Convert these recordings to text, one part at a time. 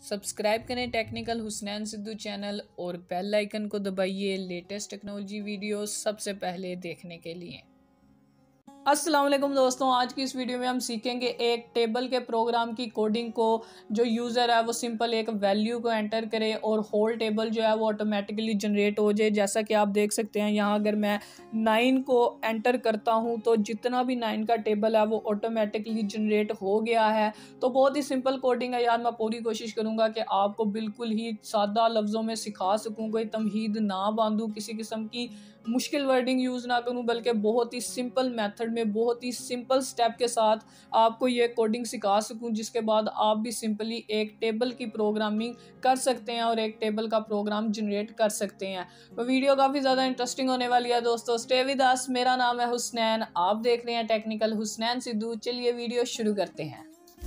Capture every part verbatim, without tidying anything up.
Subscribe करें technical Husnain Sidhu channel और bell icon को दबाइए लेटेस्ट टेक्नोलॉजी वीडियोस सबसे पहले देखने के लिए। अस्सलाम वालेकुम दोस्तों, आज की इस वीडियो में हम सीखेंगे एक टेबल के प्रोग्राम की कोडिंग को। जो यूज़र है वो सिंपल एक वैल्यू को एंटर करे और होल टेबल जो है वो ऑटोमेटिकली जनरेट हो जाए। जैसा कि आप देख सकते हैं यहाँ अगर मैं नाइन को एंटर करता हूँ तो जितना भी नाइन का टेबल है वो ऑटोमेटिकली जनरेट हो गया है। तो बहुत ही सिंपल कोडिंग है यार। मैं पूरी कोशिश करूँगा कि आपको बिल्कुल ही सादा लफ्ज़ों में सिखा सकूँ, कोई तमहीद ना बांधूँ, किसी किस्म की मुश्किल वर्डिंग यूज़ ना करूँ, बल्कि बहुत ही सिंपल मेथड में बहुत ही सिंपल स्टेप के साथ आपको ये कोडिंग सिखा सकूं, जिसके बाद आप भी सिंपली एक टेबल की प्रोग्रामिंग कर सकते हैं और एक टेबल का प्रोग्राम जनरेट कर सकते हैं। तो वीडियो काफ़ी ज़्यादा इंटरेस्टिंग होने वाली है दोस्तों। Stay with us. मेरा नाम है हुसनैन, आप देख रहे हैं टेक्निकल हुसनैन सिद्धू। चलिए वीडियो शुरू करते हैं।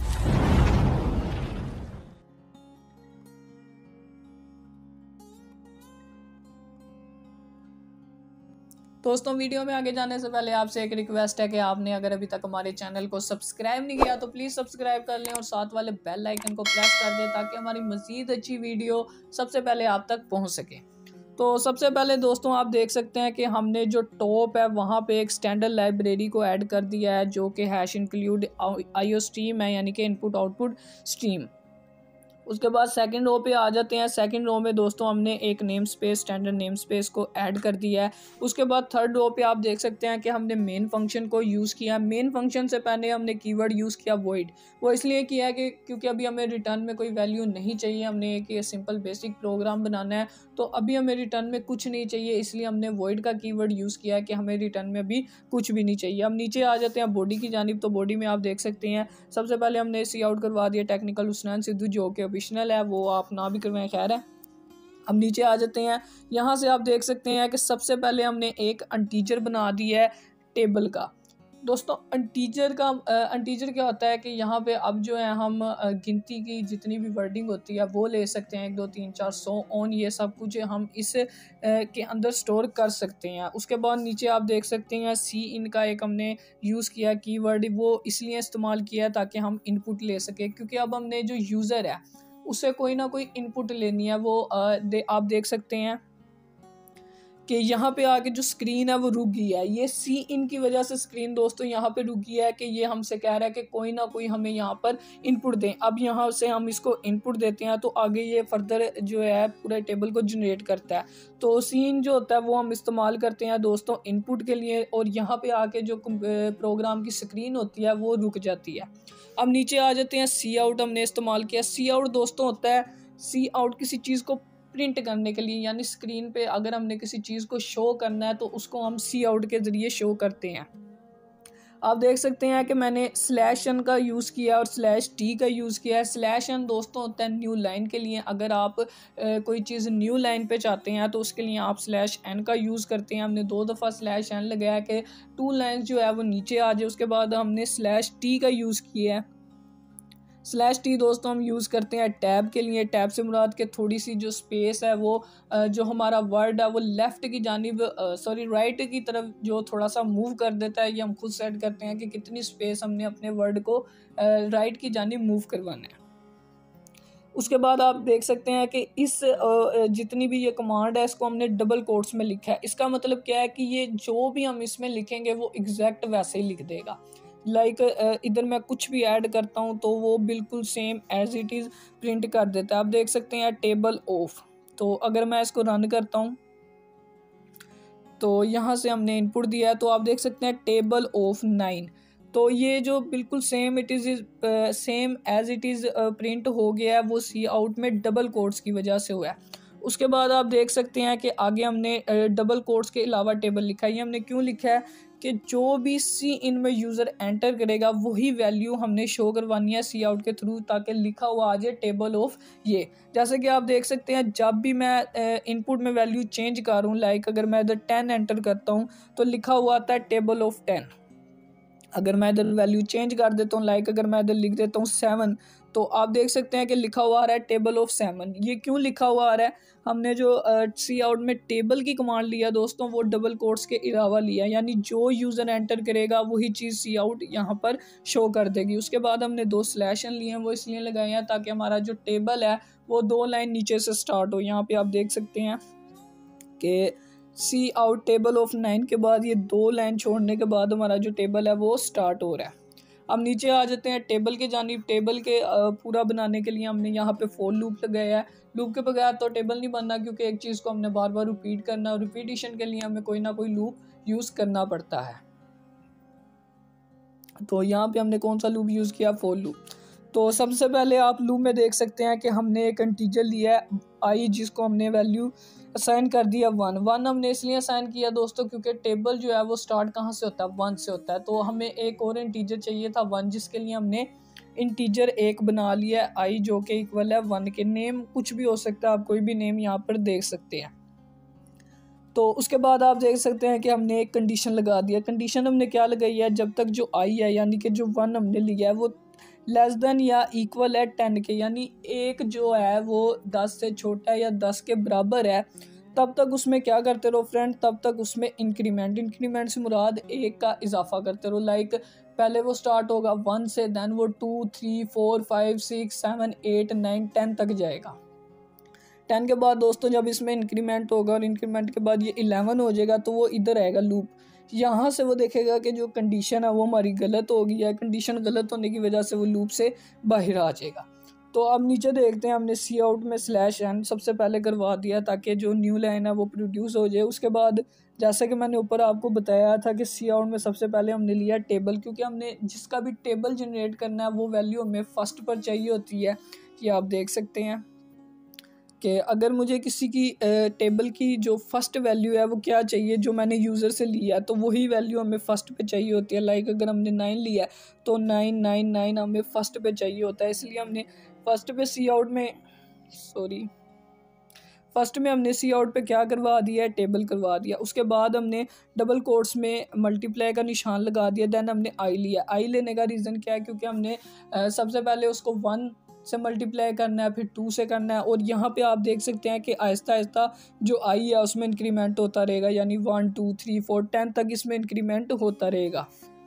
दोस्तों वीडियो में आगे जाने से पहले आपसे एक रिक्वेस्ट है कि आपने अगर अभी तक हमारे चैनल को सब्सक्राइब नहीं किया तो प्लीज़ सब्सक्राइब कर लें और साथ वाले बेल आइकन को प्रेस कर दें ताकि हमारी मज़ीद अच्छी वीडियो सबसे पहले आप तक पहुंच सके। तो सबसे पहले दोस्तों आप देख सकते हैं कि हमने जो टॉप है वहाँ पे एक स्टैंडर्ड लाइब्रेरी को ऐड कर दिया है जो कि हैश इंक्लूड आईओ स्ट्रीम है, यानी कि इनपुट आउटपुट स्ट्रीम। उसके बाद सेकंड रो पे आ जाते हैं। सेकंड रो में दोस्तों हमने एक name space standard name space को ऐड कर दिया है। उसके बाद थर्ड रो पे आप देख सकते हैं कि हमने मेन फंक्शन को यूज़ किया। मेन फंक्शन से पहले हमने कीवर्ड यूज़ किया वॉइड। वो इसलिए किया है कि क्योंकि अभी हमें रिटर्न में कोई वैल्यू नहीं चाहिए, हमने एक ये सिंपल बेसिक प्रोग्राम बनाना है तो अभी हमें रिटर्न में कुछ नहीं चाहिए, इसलिए हमने वॉइड का कीवर्ड यूज़ किया है कि हमें रिटर्न में भी कुछ भी नहीं चाहिए। हम नीचे आ जाते हैं बॉडी की जानिब। तो बॉडी में आप देख सकते हैं सबसे पहले हमने सी आउट करवा दिया टेक्निकल हुसनैन सिद्धू, जो कि ऑप्शनल है, वो आप ना भी करवाएं, खैर है। अब नीचे आ जाते हैं। यहाँ से आप देख सकते हैं कि सबसे पहले हमने एक इंटीजर बना दिया है टेबल का। दोस्तों इंटीजर का इंटीजर क्या होता है कि यहाँ पे अब जो है हम गिनती की जितनी भी वर्डिंग होती है वो ले सकते हैं, एक दो तीन चार सौ ऑन, ये सब कुछ हम इस के अंदर स्टोर कर सकते हैं। उसके बाद नीचे आप देख सकते हैं सी इन का एक हमने यूज़ किया कीवर्ड। वो इसलिए इस्तेमाल किया है ताकि हम इनपुट ले सकें, क्योंकि अब हमने जो यूज़र है उससे कोई ना कोई इनपुट लेनी है। वो आ, दे, आप देख सकते हैं कि यहाँ पे आके जो स्क्रीन है वो रुक गई है। ये सी इन की वजह से स्क्रीन दोस्तों यहाँ पे रुक गई है कि ये हमसे कह रहा है कि कोई ना कोई हमें यहाँ पर इनपुट दें। अब यहाँ से हम इसको इनपुट देते हैं तो आगे ये फर्दर जो है पूरे टेबल को जनरेट करता है। तो सी इन जो होता है वो हम इस्तेमाल करते हैं दोस्तों इनपुट के लिए, और यहाँ पे आके जो प्रोग्राम की स्क्रीन होती है वो रुक जाती है। अब नीचे आ जाते हैं। सी आउट हमने इस्तेमाल किया। सी आउट दोस्तों होता है सी आउट किसी चीज़ को प्रिंट करने के लिए, यानी स्क्रीन पे अगर हमने किसी चीज़ को शो करना है तो उसको हम सी आउट के ज़रिए शो करते हैं। आप देख सकते हैं कि मैंने स्लैश एन का यूज़ किया और स्लैश टी का यूज़ किया है। स्लैश एन दोस्तों होता है न्यू लाइन के लिए। अगर आप ए, कोई चीज़ न्यू लाइन पे चाहते हैं तो उसके लिए आप स्लैश एन का यूज़ करते हैं। हमने दो दफ़ा स्लैश एन लगाया कि टू लाइन्स जो है वो नीचे आ जाए। उसके बाद हमने स्लैश टी का यूज़ किया है। स्लैश टी दोस्तों हम यूज़ करते हैं टैब के लिए। टैब से मुराद के थोड़ी सी जो स्पेस है वो जो हमारा वर्ड है वो लेफ़्ट की जानिब सॉरी राइट की तरफ जो थोड़ा सा मूव कर देता है। ये हम खुद सेट करते हैं कि कितनी स्पेस हमने अपने वर्ड को राइट की जानिब मूव करवाना है। उसके बाद आप देख सकते हैं कि इस जितनी भी ये कमांड है इसको हमने डबल कोट्स में लिखा है। इसका मतलब क्या है कि ये जो भी हम इसमें लिखेंगे वो एग्जैक्ट वैसे ही लिख देगा। लाइक like, इधर मैं कुछ भी ऐड करता हूँ तो वो बिल्कुल same as it is print कर देता है। आप देख सकते हैं टेबल ऑफ। तो अगर मैं इसको रन करता हूँ तो यहाँ से हमने इनपुट दिया है तो आप देख सकते हैं टेबल ऑफ नाइन। तो ये जो बिल्कुल same it is same as it is print हो गया है, वो सी आउट में डबल कोट्स की वजह से हुआ है। उसके बाद आप देख सकते हैं कि आगे हमने डबल कोट्स के अलावा टेबल लिखा है। ये हमने क्यों लिखा है कि जो भी सी इन में यूज़र एंटर करेगा वही वैल्यू हमने शो करवानी है सी आउट के थ्रू, ताकि लिखा हुआ आ जाए टेबल ऑफ ये। जैसे कि आप देख सकते हैं जब भी मैं इनपुट में वैल्यू चेंज करूँ, लाइक अगर मैं इधर टेन एंटर करता हूँ तो लिखा हुआ आता है टेबल ऑफ टेन। अगर मैं इधर वैल्यू चेंज कर देता हूँ, लाइक अगर मैं इधर लिख देता हूँ सेवन, तो आप देख सकते हैं कि लिखा हुआ आ रहा है टेबल ऑफ सेवन। ये क्यों लिखा हुआ आ रहा है, हमने जो सी आउट में टेबल की कमांड लिया दोस्तों वो डबल कोट्स के अलावा लिया, यानी जो यूज़र एंटर करेगा वही चीज़ सी आउट यहाँ पर शो कर देगी। उसके बाद हमने दो स्लैशन लिए हैं, वो इसलिए लगाए हैं ताकि हमारा जो टेबल है वो दो लाइन नीचे से स्टार्ट हो। यहाँ पे आप देख सकते हैं कि C out table of nine के बाद ये दो लाइन छोड़ने के बाद हमारा जो टेबल है वो स्टार्ट हो रहा है। अब नीचे आ जाते हैं टेबल के जानिब। टेबल के पूरा बनाने के लिए हमने यहाँ पे फोर लूप लगाया है। लूप के बगैर तो टेबल नहीं बनना, क्योंकि एक चीज़ को हमने बार बार रिपीट करना और रिपीटिशन के लिए हमें कोई ना कोई लूप यूज़ करना पड़ता है। तो यहाँ पे हमने कौन सा लूप यूज़ किया, फोर लूप। तो सबसे पहले आप लूप में देख सकते हैं कि हमने एक इंटीजर लिया है आई, जिसको हमने वैल्यू असाइन कर दिया वन। वन हमने इसलिए असाइन किया दोस्तों क्योंकि टेबल जो है वो स्टार्ट कहाँ से होता है, वन से होता है। तो हमें एक और इंटीजर चाहिए था वन, जिसके लिए हमने इंटीजर एक बना लिया है आई, जो कि इक्वल है वन के। नेम कुछ भी हो सकता है, आप कोई भी नेम यहाँ पर देख सकते हैं। तो उसके बाद आप देख सकते हैं कि हमने एक कंडीशन लगा दिया। कंडीशन हमने क्या लगाई है, जब तक जो आई है यानी कि जो वन हमने लिया है वो लेस देन या इक्वल है टेन के, यानी एक जो है वो दस से छोटा है या दस के बराबर है, तब तक उसमें क्या करते रहो फ्रेंड, तब तक उसमें इंक्रीमेंट इंक्रीमेंट से मुराद एक का इजाफा करते रहो। लाइक पहले वो स्टार्ट होगा वन से, देन वो two three four five six seven eight nine ten तक जाएगा। टेन के बाद दोस्तों जब इसमें इंक्रीमेंट होगा और इंक्रीमेंट के बाद ये इलेवन हो जाएगा, तो वो इधर आएगा लूप। यहाँ से वो देखेगा कि जो कंडीशन है वो हमारी गलत हो गई है। कंडीशन गलत होने की वजह से वो लूप से बाहर आ जाएगा। तो अब नीचे देखते हैं, हमने सी आउट में स्लैश एन सबसे पहले करवा दिया ताकि जो न्यू लाइन है वो प्रोड्यूस हो जाए। उसके बाद जैसा कि मैंने ऊपर आपको बताया था कि सी आउट में सबसे पहले हमने लिया टेबल, क्योंकि हमने जिसका भी टेबल जनरेट करना है वो वैल्यू हमें फर्स्ट पर चाहिए होती है। ये आप देख सकते हैं कि अगर मुझे किसी की टेबल की जो फर्स्ट वैल्यू है वो क्या चाहिए, जो मैंने यूज़र से लिया है, तो वही वैल्यू हमें फ़र्स्ट पे चाहिए होती है। लाइक अगर हमने नाइन लिया है तो नाइन नाइन नाइन हमें फ़र्स्ट पे चाहिए होता है, इसलिए हमने फ़र्स्ट पे सी आउट में सॉरी फर्स्ट में हमने सी आउट पे क्या करवा दिया है, टेबल करवा दिया। उसके बाद हमने डबल कोट्स में मल्टीप्लाई का निशान लगा दिया। देन हमने आई लिया। आई लेने का रीज़न क्या है, क्योंकि हमने सबसे पहले उसको वन से मल्टीप्लाई करना है, फिर टू से करना है, और यहाँ पे आप देख सकते हैं कि आहिस्ता आहिस्ता जो आई है उसमें इंक्रीमेंट होता रहेगा, यानी one two three four ten तक इसमें इंक्रीमेंट होता रहेगा।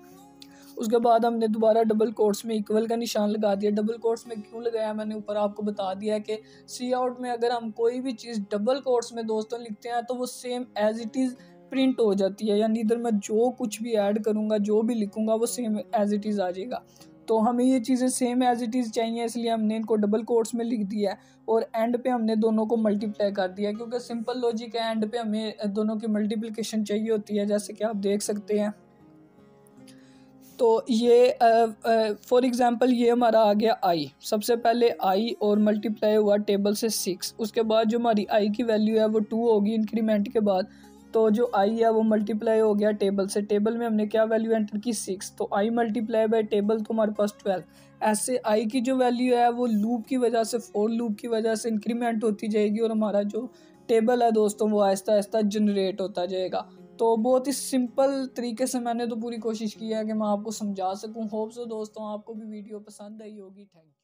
उसके बाद हमने दोबारा डबल कोट्स में इक्वल का निशान लगा दिया। डबल कोट्स में क्यों लगाया मैंने ऊपर आपको बता दिया कि सी आउट में अगर हम कोई भी चीज़ डबल कोट्स में दोस्तों लिखते हैं तो वो same as it is print हो जाती है, यानी इधर मैं जो कुछ भी ऐड करूँगा, जो भी लिखूँगा वो सेम एज इट इज़ आ जाएगा। तो हमें ये चीज़ें सेम एज इट इज़ चाहिए, इसलिए हमने इनको डबल कोट्स में लिख दिया है और एंड पे हमने दोनों को मल्टीप्लाई कर दिया, क्योंकि सिंपल लॉजिक है, एंड पे हमें दोनों की मल्टीप्लिकेशन चाहिए होती है, जैसे कि आप देख सकते हैं। तो ये फॉर एग्ज़ाम्पल ये हमारा आ गया आई। सबसे पहले आई और मल्टीप्लाई हुआ टेबल से सिक्स। उसके बाद जो हमारी आई की वैल्यू है वो टू होगी इंक्रीमेंट के बाद। तो जो आई है वो मल्टीप्लाई हो गया टेबल से। टेबल में हमने क्या वैल्यू एंटर की, सिक्स। तो आई मल्टीप्लाई बाय टेबल तो हमारे पास ट्वेल्व। ऐसे आई की जो वैल्यू है वो लूप की वजह से, फोर लूप की वजह से इंक्रीमेंट होती जाएगी और हमारा जो टेबल है दोस्तों वो आहिस्ता आहिस्ता जनरेट होता जाएगा। तो बहुत ही सिंपल तरीके से मैंने तो पूरी कोशिश की है कि मैं आपको समझा सकूं। होप सो दोस्तों आपको भी वीडियो पसंद आई होगी। Thank you.